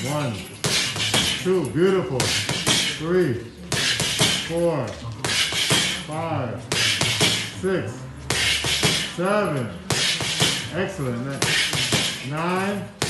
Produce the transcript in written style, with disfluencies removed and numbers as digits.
1, 2, beautiful. 3, 4, 5, 6, 7. Excellent. 9,